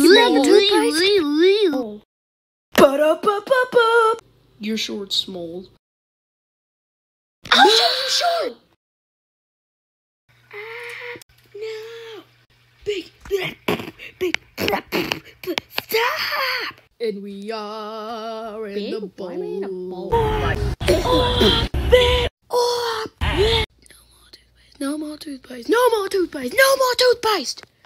small. Oh. Ba-da-ba-ba-ba. Your short's small. I'll show you short. No. Big. Stop. And we are in the bowl. I'm in a bowl. No more toothpaste. No more toothpaste. No more toothpaste. No more toothpaste.